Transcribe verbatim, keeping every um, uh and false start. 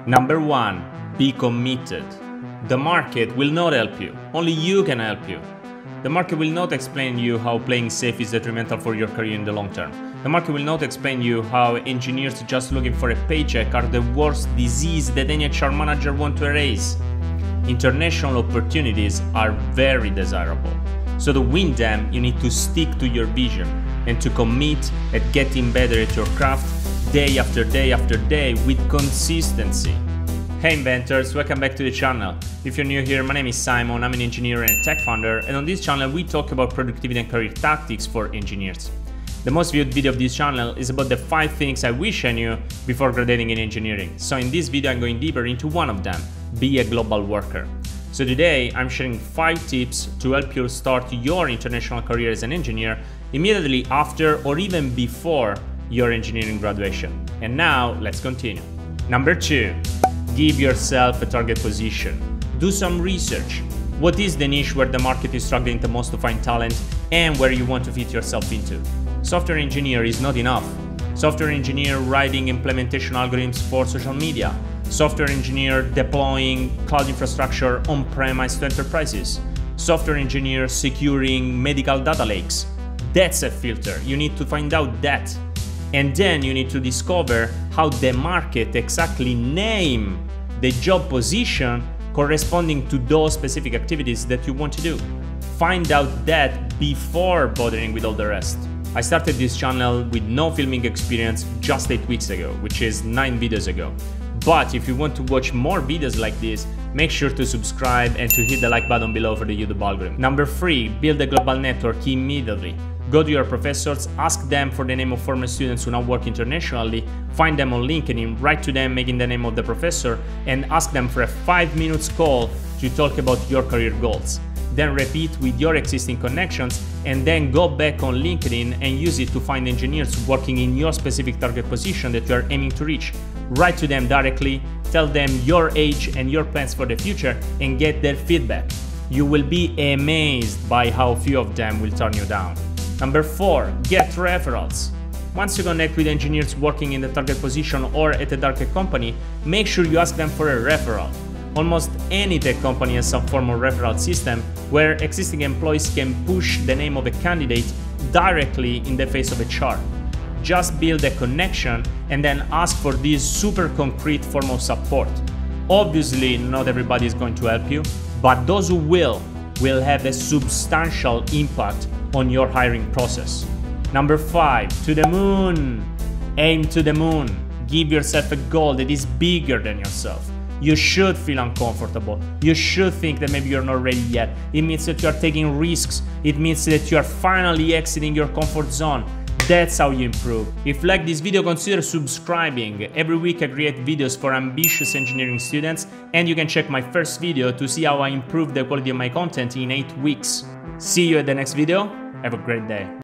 Number one, be committed. The market will not help you, only you can help you. The market will not explain you how playing safe is detrimental for your career in the long term. The market will not explain you how engineers just looking for a paycheck are the worst disease that any H R manager want to erase. International opportunities are very desirable. So to win them, you need to stick to your vision and to commit at getting better at your craft day after day after day with consistency. Hey inventors, welcome back to the channel. If you're new here, my name is Simon, I'm an engineer and a tech founder, and on this channel we talk about productivity and career tactics for engineers. The most viewed video of this channel is about the five things I wish I knew before graduating in engineering. So in this video I'm going deeper into one of them, be a global worker. So today I'm sharing five tips to help you start your international career as an engineer immediately after or even before your engineering graduation. And now let's continue. Number two. Give yourself a target position. Do some research. What is the niche where the market is struggling the most to find talent and where you want to fit yourself into? Software engineer is not enough. Software engineer writing implementation algorithms for social media. Software engineer deploying cloud infrastructure on-premise to enterprises. Software engineer securing medical data lakes. That's a filter. You need to find out that. And then you need to discover how the market exactly name the job position corresponding to those specific activities that you want to do. Find out that before bothering with all the rest. I started this channel with no filming experience just eight weeks ago, which is nine videos ago. But if you want to watch more videos like this, make sure to subscribe and to hit the like button below for the YouTube algorithm. Number three, build a global network immediately. Go to your professors, ask them for the name of former students who now work internationally, find them on LinkedIn, write to them making the name of the professor, and ask them for a five minutes call to talk about your career goals. Then repeat with your existing connections and then go back on LinkedIn and use it to find engineers working in your specific target position that you are aiming to reach. Write to them directly, tell them your age and your plans for the future and get their feedback. You will be amazed by how few of them will turn you down. Number four, get referrals. Once you connect with engineers working in the target position or at a target company, make sure you ask them for a referral. Almost any tech company has some form of referral system where existing employees can push the name of a candidate directly in the face of H R. Just build a connection and then ask for this super concrete form of support. Obviously, not everybody is going to help you, but those who will, will have a substantial impact on your hiring process. Number five, to the moon. Aim to the moon. Give yourself a goal that is bigger than yourself. You should feel uncomfortable. You should think that maybe you're not ready yet. It means that you are taking risks. It means that you are finally exiting your comfort zone. That's how you improve. If you like this video, consider subscribing. Every week I create videos for ambitious engineering students, and you can check my first video to see how I improve the quality of my content in eight weeks. See you at the next video. Have a great day.